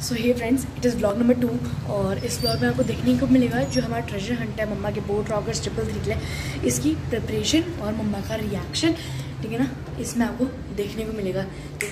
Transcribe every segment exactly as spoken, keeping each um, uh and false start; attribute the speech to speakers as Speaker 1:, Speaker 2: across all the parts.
Speaker 1: So hey friends, it is vlog number two और इस vlog में आपको देखने को मिलेगा जो हमारा ट्रेजर हंट है, मम्मा के बोट रॉकर्स ट्रिपल निकले, इसकी प्रिपरेशन और मम्मा का रिएक्शन, ठीक है ना, इसमें आपको देखने को मिलेगा।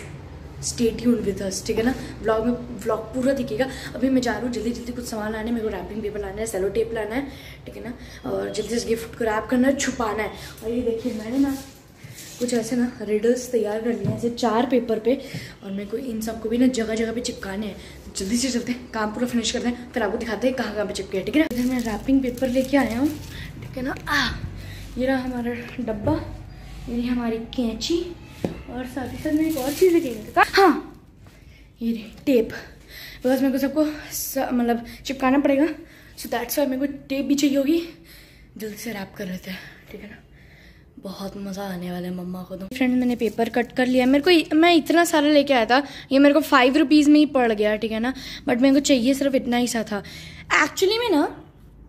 Speaker 1: स्टे ट्यून्ड विद अस, ठीक है ना, व्लॉग में व्लॉग पूरा दिखेगा। अभी मैं जा रहा हूँ जल्दी जल्दी कुछ सामान लाने, मेरे को रैपिंग पेपर लाना है, सेलो टेप लाना है, ठीक है ना, और जल्दी से गिफ्ट को रैप करना है, छुपाना है। और ये देखिए मैंने ना कुछ ऐसे ना रिडल्स तैयार कर लिए हैं ऐसे चार पेपर पे, और मेरे को इन सबको भी ना जगह जगह पे चिपकाने हैं। तो जल्दी से चलते हैं, काम पूरा फिनिश करते हैं, फिर आपको दिखाते हैं कहाँ कहाँ पे चिपके हैं, ठीक है ना। इधर मैं रैपिंग पेपर लेके आया हूँ, ठीक है ना। आ ये रहा हमारा डब्बा, ये रही हमारी कैंची, और साथ ही साथ मैं एक और चीज़ लेके गई, हाँ ये रही टेप, बिकॉज मेरे को सबको मतलब चिपकाना पड़ेगा। सो दैट्स वाई मेरे को टेप भी चाहिए होगी। जल्दी से रैप कर लेते हैं, ठीक है ना, बहुत मज़ा आने वाला है मम्मा को। तो फ्रेंड मैंने पेपर कट कर लिया, मेरे को मैं इतना सारा लेके आया था, ये मेरे को फाइव रुपीज़ में ही पड़ गया, ठीक है ना, बट मेरे को चाहिए सिर्फ इतना ही सा था। एक्चुअली में ना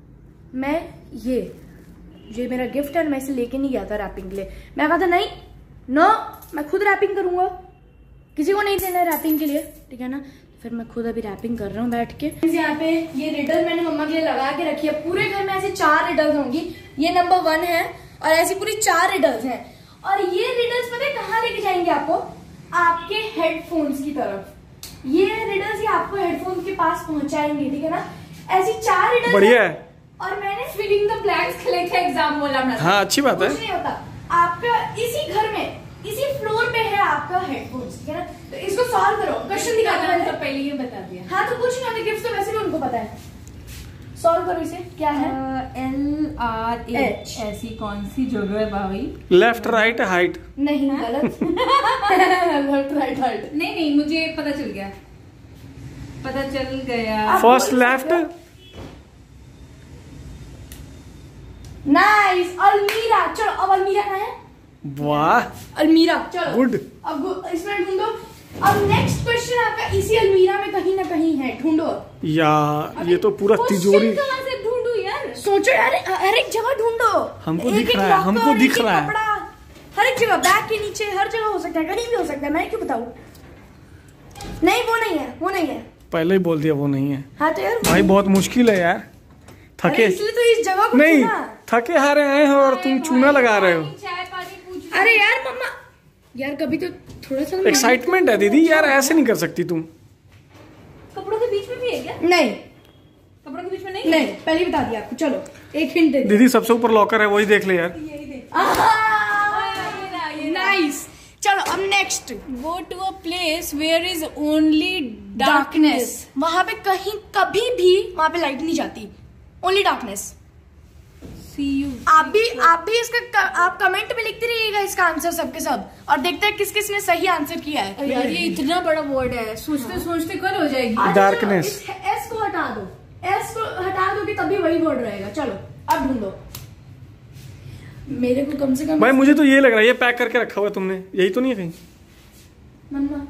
Speaker 1: मैं ये ये मेरा गिफ्ट है, मैं इसे लेके नहीं गया था रैपिंग के लिए। मैं कहा था नहीं नो मैं खुद रैपिंग करूँगा, किसी को नहीं देना है रैपिंग के लिए, ठीक है ना। फिर मैं खुद अभी रैपिंग कर रहा हूँ बैठ के। यहाँ पे ये रिडल मैंने मम्मा के लिए लगा के रखी है। पूरे घर में ऐसे चार रिडल्स होंगी, ये नंबर वन है और ऐसी पूरी चार रिडल्स हैं। और ये रिडल्स पता है कहाँ लेके जाएंगे आपको? आपके हेडफोन्स की तरफ। ये रिडल्स ही आपको हेडफोन के पास पहुंचाएंगे, ठीक है ना। ऐसी चार रिडल्स
Speaker 2: बढ़िया है।
Speaker 1: और मैंने फिलिंग द ब्लैंक्स के लेके एग्जाम बोला।
Speaker 2: हाँ अच्छी बात है।
Speaker 1: कुछ नहीं होता, आपका इसी घर में इसी फ्लोर पे है आपका हेडफोन्स, ठीक है ना। तो इसको सॉल्व करो, क्वेश्चन दिखाना मैंने तो पहले ही बता दिया। हाँ तो कुछ नहीं होता, गिफ्ट तो वैसे भी उनको पता है। सॉल्व करो इसे, क्या है?
Speaker 3: एल आर एच ऐसी कौन सी जगह है भाई?
Speaker 2: Left right height.
Speaker 1: नहीं गलत। लेफ्ट राइट हाइट
Speaker 3: नहीं नहीं मुझे पता चल गया, पता चल गया।
Speaker 2: First left.
Speaker 1: नाइस, अलमीरा। चलो अब अलमीरा कहाँ है?
Speaker 2: वाह
Speaker 1: अलमीरा, चलो
Speaker 2: गुड।
Speaker 1: अब इसमें ढूंढो। अब नेक्स्ट क्वेश्चन आपका इसी अलमीरा में कहीं ना कहीं है, ढूंढो
Speaker 2: यार। ये तो पूरा तिजोरी।
Speaker 3: कहाँ से ढूंढूं यार?
Speaker 1: सोचो यार, हर एक जगह ढूंढो।
Speaker 2: हमको दिख रहा है, हमको दिख रहा है।
Speaker 1: हर एक जगह, बैग के नीचे, हर जगह हो सकता है, कहीं भी हो सकता है। मैं क्यों बताऊं? नहीं वो नहीं है, वो नहीं है।
Speaker 2: पहले ही बोल दिया वो नहीं है।
Speaker 1: हाँ तो यार
Speaker 2: भाई बहुत मुश्किल है यार, थके
Speaker 1: इसलिए तो इस जगह को
Speaker 2: नहीं, थके हारे आए हो और तुम चूना लगा रहे हो।
Speaker 1: अरे यार मम्मा, यार कभी तो थोड़ा सा
Speaker 2: एक्साइटमेंट है दीदी, यार ऐसे नहीं कर सकती तुम।
Speaker 3: कपड़ों के बीच में भी है क्या?
Speaker 1: नहीं
Speaker 3: कपड़ों के बीच में नहीं,
Speaker 1: नहीं पहले बता दिया आपको। चलो एक हिंट दे
Speaker 2: दीदी, सबसे ऊपर लॉकर है, वही देख ले यार।
Speaker 1: नाइस। चलो अब next,
Speaker 3: go to a place where is only
Speaker 1: darkness. वहां पे कहीं कभी भी वहां पे लाइट नहीं जाती, ओनली डार्कनेस। आप भी आप भी इसका आप कमेंट में लिखते रहिएगा इसका आंसर सबके सब, और देखते हैं किस किस ने सही आंसर किया है।
Speaker 3: यार ये इतना बड़ा वर्ड है, सोचते हाँ। सोचते कल हो जाएगी।
Speaker 2: डार्कनेस।
Speaker 1: एस को हटा दो, एस को हटा दो कि तभी वही वर्ड रहेगा। चलो अब ढूंढो। मेरे को कम से कम
Speaker 2: भाई मुझे तो ये लग रहा है, ये पैक करके रखा हुआ है तुमने, यही तो नहीं है कहीं?
Speaker 1: मम्मा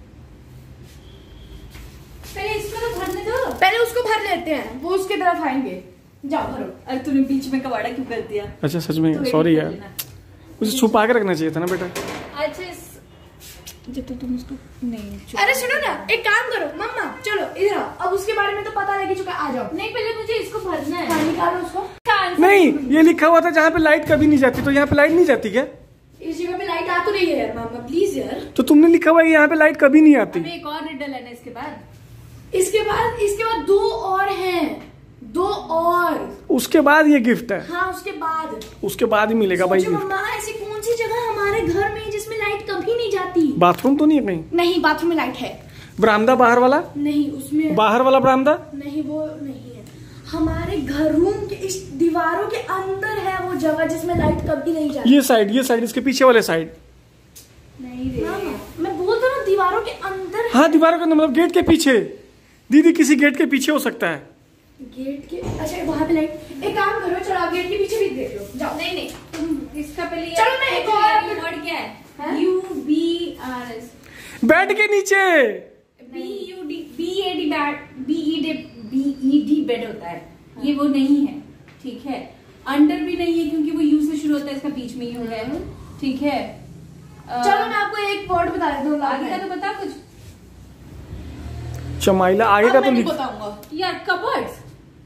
Speaker 3: पहले इसको तो भरने दो,
Speaker 1: पहले उसको भर लेते हैं, वो उसके तरफ आएंगे। जाओ भरो।
Speaker 3: अरे तूने बीच में कबाड़ा क्यों कर दिया?
Speaker 2: अच्छा सच में सॉरी यार, मुझे छुपा के रखना चाहिए था ना बेटा।
Speaker 3: अच्छा जब तो तुम उसको नहीं।
Speaker 1: अरे सुनो ना, एक काम करो मम्मा, चलो इधर आओ। अब उसके बारे में तो पता लग चुका, आ जाओ।
Speaker 3: नहीं पहले मुझे इसको भरना है।
Speaker 1: हाँ, निकालो उसको।
Speaker 2: नहीं ये लिखा हुआ था जहाँ पे लाइट कभी नहीं जाती, तो यहाँ पे लाइट नहीं जाती क्या?
Speaker 1: इस जगह पे लाइट आ तो रही है यार मम्मा, प्लीज यार।
Speaker 2: तो तुमने लिखा हुआ है यहाँ पे लाइट कभी नहीं आती।
Speaker 3: एक और रिडल है ना इसके बाद।
Speaker 1: इसके बाद इसके बाद दो और हैं, दो और।
Speaker 2: उसके बाद ये गिफ्ट है।
Speaker 1: हाँ उसके बाद,
Speaker 2: उसके बाद ही मिलेगा भाई गिफ्ट।
Speaker 1: मम्मा ऐसी कौन सी जगह हमारे घर में जिसमें लाइट कभी नहीं जाती?
Speaker 2: बाथरूम तो नहीं है कहीं?
Speaker 1: नहीं बाथरूम में लाइट है।
Speaker 2: बरामदा बाहर वाला?
Speaker 1: नहीं उसमें
Speaker 2: बाहर वाला बरामदा
Speaker 1: नहीं, वो नहीं है। हमारे घर रूम के इस दीवारों के अंदर है वो जगह जिसमें लाइट कभी नहीं जाती।
Speaker 2: ये साइड, ये साइड, इसके पीछे वाले साइड।
Speaker 1: नहीं रे, मैं बोल तो रहा हूँ दीवारों के अंदर।
Speaker 2: हाँ दीवारों के अंदर मतलब गेट के पीछे। दीदी किसी गेट के पीछे हो सकता है।
Speaker 1: गेट के, अच्छा वहाँ पे लाइट। एक काम करो, चलो आप गेट के पीछे भी देख लो, जाओ।
Speaker 3: नहीं नहीं तुम इसका पहले
Speaker 1: चलो मैं एक और
Speaker 3: वर्ड क्या है? U B R S,
Speaker 2: bed के नीचे।
Speaker 3: B U D B A D bed, B E D B E D bed होता है, ये वो नहीं है, ठीक है। अंडर भी नहीं है क्योंकि वो यू से शुरू होता है, इसका बीच में ही हो गया है, ठीक है।
Speaker 1: चलो मैं आपको एक वर्ड बता देता हूँ,
Speaker 3: आगे का तो बता कुछ।
Speaker 2: शमाइला आगे का तो लिख।
Speaker 1: बताऊंगा
Speaker 3: यार कबर्ड्स।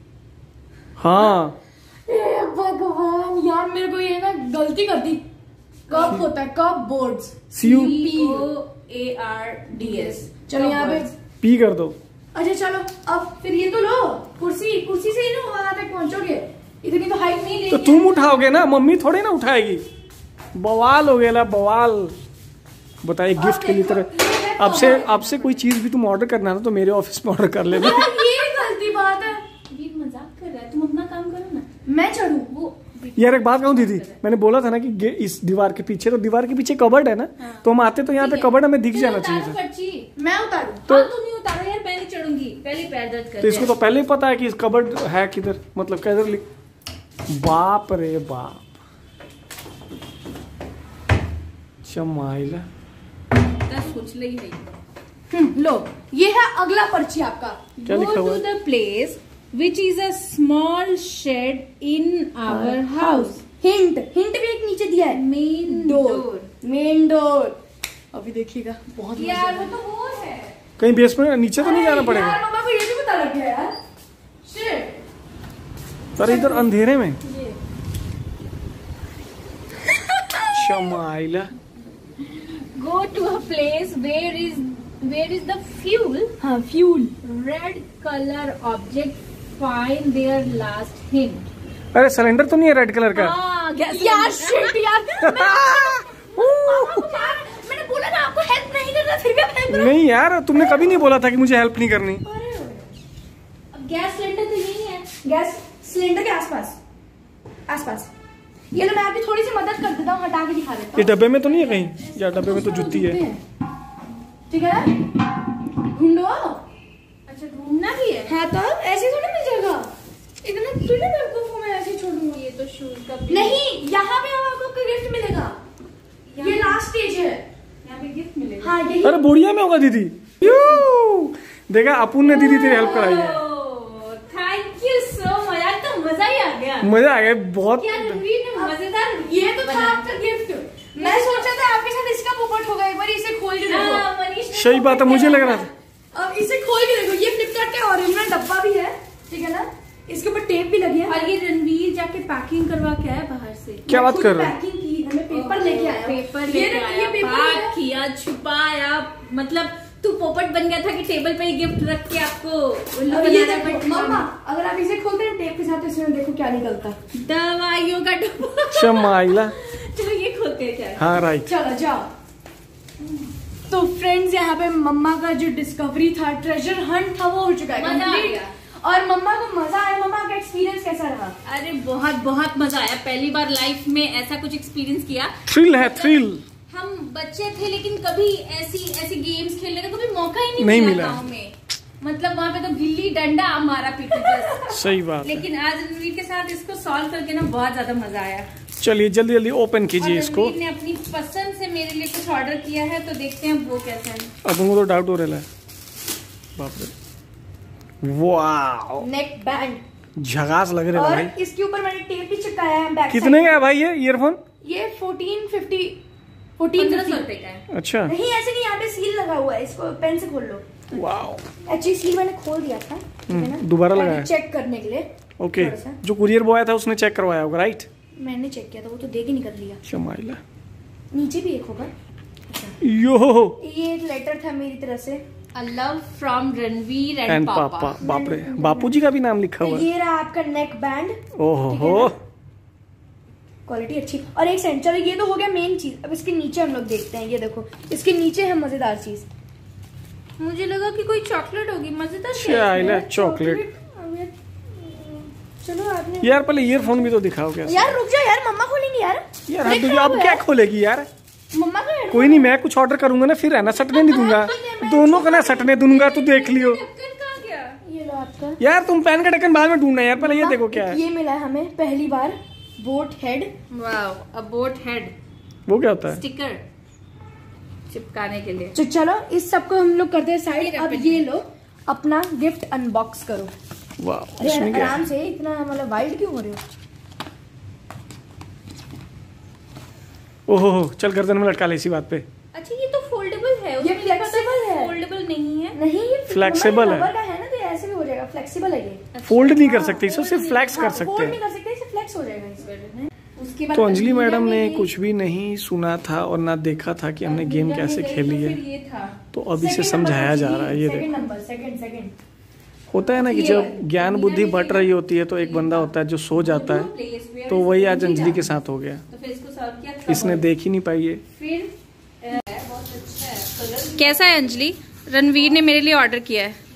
Speaker 2: हाँ
Speaker 1: ए भगवान यार, मेरे को ये ना गलती कर दी। कब होता है कब boards,
Speaker 2: C U
Speaker 3: A R D S.
Speaker 1: चलो यहाँ पे
Speaker 2: पी कर दो।
Speaker 1: अच्छा चलो अब फिर ये तो लो, कुर्सी कुर्सी से ही ना वहां तक पहुंचोगे, इतनी तो हाइट नहीं लेगी।
Speaker 2: तो तुम उठाओगे ना, मम्मी थोड़ी ना उठाएगी। बवाल हो गया बवाल। बताइए गिफ्ट के लिए तरह अब से अब से कोई चीज भी तुम ऑर्डर करना ना तो मेरे ऑफिस में ऑर्डर कर लेना।
Speaker 1: ये गलती बात है,
Speaker 3: ये मजाक कर रहा है, तुम अपना काम करो ना।
Speaker 1: मैं चढ़ू वो।
Speaker 2: यार एक बात कहूँ दीदी, मैंने बोला था ना कि गे- इस दीवार के पीछे, तो दीवार के पीछे कबर्ड है ना, तो हम आते तो यहाँ पे कबर्ड हमें दिख जाना चाहिए था।
Speaker 3: पर्ची
Speaker 1: मैं उतारू
Speaker 2: तो
Speaker 3: हाँ, तुम ही उतारो यार, मैं नहीं चढ़ूंगी, पहले पैर दर्द कर
Speaker 2: तो इसको तो पहले ही पता है कि इस कबर्ड है किधर, मतलब किधर लिख। बाप रे बाप, शमाइला
Speaker 3: दस कुछ ले ही नहीं।
Speaker 1: हम्म, लो ये है अगला पर्ची आपका।
Speaker 2: क्या
Speaker 3: Go
Speaker 2: लिखा हुआ
Speaker 3: to
Speaker 2: है?
Speaker 3: the place which is a small shed in our house.
Speaker 1: Hint hint भी एक नीचे दिया है,
Speaker 3: Main
Speaker 1: door,
Speaker 3: door.
Speaker 1: Main door. अभी देखिएगा बहुत मजा
Speaker 3: यार वो
Speaker 1: आएगा।
Speaker 3: तो वो है।
Speaker 2: कहीं बेसमेंट नीचे तो नहीं जाना
Speaker 1: यार
Speaker 2: पड़ेगा।
Speaker 1: मम्मा को ये भी पता लग गया यार। शिट।
Speaker 2: सर इधर अंधेरे में
Speaker 1: ये
Speaker 2: Shamaila.
Speaker 3: Go to a place where is where is the fuel.
Speaker 1: हाँ fuel.
Speaker 3: Red color object. Find their last hint.
Speaker 2: अरे सिलेंडर तो नहीं है रेड कलर का?
Speaker 3: हाँ, गैस
Speaker 1: यार
Speaker 3: सिलेंडर।
Speaker 1: शिट यार, मैं- मैंने बोला ना आपको हेल्प नहीं करना, फिर भी आप हेल्प करो।
Speaker 2: नहीं यार, तुमने कभी नहीं बोला था कि मुझे हेल्प नहीं करनी।
Speaker 3: अब गैस सिलेंडर तो यही है।
Speaker 1: गैस सिलेंडर के आसपास आसपास। ये लो मैं आपकी थोड़ी सी मदद कर देता हूँ, हटा के दिखा देता
Speaker 2: ये
Speaker 1: हूँ।
Speaker 2: डब्बे में तो नहीं है कहीं? या डब्बे में तो जुत्ती है।
Speaker 1: ठीक है ना, ढूंढो।
Speaker 3: अच्छा ढूंढना भी है।
Speaker 1: हाँ तो ऐसे थोड़ी मिल जाएगा, इतना थोड़ी ना बेवकूफ हूँ मैं ऐसे ही छोड़ूंगी।
Speaker 3: ये तो शूज का भी
Speaker 1: नहीं, यहाँ पे अब आपको गिफ्ट मिलेगा, ये लास्ट स्टेज है।
Speaker 3: यहाँ पे गिफ्ट मिलेगा।
Speaker 1: हाँ यही।
Speaker 2: अरे बुढ़िया में होगा दीदी। यू देखा, अपुन ने दीदी तेरी हेल्प कराई है।
Speaker 3: थैंक यू सो मच यार, तो मजा ही आ गया।
Speaker 2: मजा आ गया बहुत।
Speaker 3: क्या रणवीर ने मजेदार
Speaker 1: ये तो था
Speaker 3: बना-
Speaker 1: आपका गिफ्ट। मैं सोचा था आपके साथ इसका पोपट होगा, एक बार इसे खोल के देखो।
Speaker 3: हाँ, मनीष ने
Speaker 2: सही बात है, मुझे लग रहा था।
Speaker 1: अब इसे खोल के देखो, ये फ्लिपकार्ट का ओरिजिनल डब्बा भी है, ठीक है ना, इसके ऊपर टेप भी लगी है।
Speaker 3: और ये रणवीर जाके पैकिंग करवा के आया बाहर से।
Speaker 2: क्या बात कर रहे हो?
Speaker 1: पैकिंग की, हमें पेपर लेके आया।
Speaker 3: पेपर
Speaker 1: ये
Speaker 3: लेके
Speaker 1: ना-
Speaker 3: आया,
Speaker 1: ये पेपर
Speaker 3: पैक
Speaker 1: है।
Speaker 3: किया, छुपाया, मतलब तू पोपट बन गया था कि टेबल पे गिफ्ट रख के आपको उल्लू
Speaker 1: अब ये
Speaker 3: बना रहा
Speaker 1: देखो
Speaker 3: है।
Speaker 1: मम्मा, अगर आप इसे खोलते हैं टेप के साथ तो इसमें देखो क्या निकलता।
Speaker 3: दवाइयों का डब्बा।
Speaker 2: शमाइला।
Speaker 3: चलो ये खोलते हैं क्या।
Speaker 2: हाँ राइट।
Speaker 1: चलो जाओ। तो फ्रेंड्स यहाँ पे मम्मा का जो डिस्कवरी था, ट्रेजर हंट था, वो हो चुका है
Speaker 3: मजा आ
Speaker 1: complete।
Speaker 3: गया।
Speaker 1: और मम्मा को मजा आया। मम्मा का एक्सपीरियंस कैसा रहा?
Speaker 3: अरे बहुत बहुत मजा आया, पहली बार लाइफ में ऐसा कुछ एक्सपीरियंस किया।
Speaker 2: थ्रिल है, थ्रिल।
Speaker 3: हम बच्चे थे लेकिन कभी ऐसी ऐसी गेम्स खेलने का कभी मौका ही नहीं,
Speaker 2: नहीं
Speaker 3: मिला
Speaker 2: मिला।
Speaker 3: गाँव में। मतलब वहाँ पे तो गिल्ली डंडा मारा पीटे बस।
Speaker 2: सही बात है।
Speaker 3: लेकिन आज रणवीर के साथ इसको सॉल्व करके ना बहुत ज्यादा मजा आया।
Speaker 2: चलिए जल्दी जल्दी ओपन
Speaker 3: और
Speaker 2: कीजिए इसको।
Speaker 3: रणवीर ने अपनी पसंद से मेरे लिए कुछ ऑर्डर किया है, तो देखते हैं वो कैसा है।
Speaker 2: अब उनको तो डाउट हो रहा है। बाप रे, वाह
Speaker 1: नेक बैंड।
Speaker 2: झगास लग रहा है
Speaker 1: और
Speaker 2: भाई।
Speaker 1: इसके ऊपर मैंने टेप भी चिपकाया है बैक
Speaker 2: कितने का है भाई ये ईयरफोन?
Speaker 1: ये फोर्टीन फिफ्टी फोर्टीन
Speaker 3: पंद्रह सौ
Speaker 1: फिफ्टी
Speaker 3: रुपए का है।
Speaker 2: अच्छा
Speaker 1: नहीं ऐसे नहीं, यहाँ पे सील लगा हुआ है, इसको पेन से खोल लो।
Speaker 2: वाह।
Speaker 1: एक्चुअली सील मैंने खोल दिया था, ठीक है ना,
Speaker 2: दोबारा लगाया?
Speaker 1: चेक करने के लिए।
Speaker 2: ओके,
Speaker 1: थोड़ा सा।
Speaker 2: जो कुरियर बॉय था उसने चेक करवाया होगा, राइट?
Speaker 1: मैंने चेक किया था, वो तो दे के निकल लिया।
Speaker 2: शमाइला।
Speaker 1: नीचे भी एक होगा।
Speaker 2: यो
Speaker 1: ये एक लेटर था मेरी तरफ से।
Speaker 3: A love from Ranveer
Speaker 2: and
Speaker 3: and
Speaker 2: पापा।
Speaker 3: पापा।
Speaker 2: बाप रे, बापू जी का भी नाम लिखा
Speaker 1: तो
Speaker 2: हुआ है।
Speaker 1: ये रहा आपका नेक बैंड।
Speaker 2: ओहो
Speaker 1: ठीक है
Speaker 2: हो।
Speaker 1: ना? क्वालिटी अच्छी। और एक सेंट, चलो ये तो हो गया मेन चीज। अब इसके नीचे हम लोग देखते हैं। ये देखो इसके नीचे है मजेदार चीज।
Speaker 3: मुझे लगा कि कोई चॉकलेट होगी, मजेदार क्या है?
Speaker 2: China chocolate.
Speaker 1: अब ये- चलो आपने
Speaker 2: यार पहले ईयरफोन भी तो दिखाओ कैसे।
Speaker 1: यार रुक जाओ यार, मम्मा खोलेंगी यार।
Speaker 2: यार
Speaker 1: देख
Speaker 2: हद
Speaker 1: रहे
Speaker 2: अब
Speaker 1: हो
Speaker 2: क्या
Speaker 1: यार?
Speaker 2: खोलेगी यार?
Speaker 1: मम्मा का यार।
Speaker 2: कोई नहीं, मैं कुछ ऑर्डर करूंगा ना, फिर है ना सटने नहीं दूंगा। दोनों का ना सटने दूंगा, तू देख लियो।
Speaker 3: ढक्कन कहाँ गया?
Speaker 1: ये लो आपका।
Speaker 2: यार तुम पेन का ढक्कन बाद में ढूंढना यार, पहले ये देखो क्या है।
Speaker 1: ये मिला है हमें पहली बार, boat head.
Speaker 3: Wow, a boat head
Speaker 2: वो क्या होता है?
Speaker 3: स्टिकर चिपकाने के लिए।
Speaker 1: तो चलो इस सबको हम लोग करते हैं साइड।
Speaker 3: ये
Speaker 1: अब
Speaker 3: रख
Speaker 1: ये लो अपना गिफ्ट अनबॉक्स करो।
Speaker 2: वाह,
Speaker 1: अरे
Speaker 2: इसमें क्या है?
Speaker 1: आराम से, इतना मतलब वाइल्ड क्यों हो रहे हो?
Speaker 2: ओहो हो, चल गर्दन में लटका ले इसी बात पे।
Speaker 3: अच्छा ये तो फोल्डेबल है,
Speaker 1: ये फ्लेक्सिबल है,
Speaker 3: फोल्डेबल नहीं है।
Speaker 1: नहीं ये
Speaker 2: फ्लेक्सिबल है,
Speaker 1: का है ना, तो ऐसे भी हो जाएगा, फ्लेक्सिबल है ये।
Speaker 2: फोल्ड नहीं कर सकते इसे, सिर्फ फ्लेक्स कर सकते
Speaker 1: फोल्ड
Speaker 2: हैं।
Speaker 1: नहीं कर सकते, इसे फ्लेक्स हो जाएगा इसमें।
Speaker 3: उसके बाद
Speaker 2: तो अंजलि मैडम ने कुछ भी नहीं सुना था और ना देखा था कि हमने गेम कैसे खेली है,
Speaker 3: ये था।
Speaker 2: तो अब इसे समझाया जा रहा है। ये
Speaker 1: सेकंड
Speaker 2: देखो,
Speaker 1: नंबर, सेकंड सेकंड
Speaker 2: होता है ना कि जब ज्ञान बुद्धि बट रही होती है तो एक बंदा होता है जो सो जाता है, तो वही आज अंजलि के साथ हो गया।
Speaker 3: तो फिर इसको सर्व किया,
Speaker 2: इसने देख ही नहीं पाई है।
Speaker 3: फिर बहुत अच्छा है। कैसा है अंजलि? रणवीर ने मेरे लिए ऑर्डर किया है।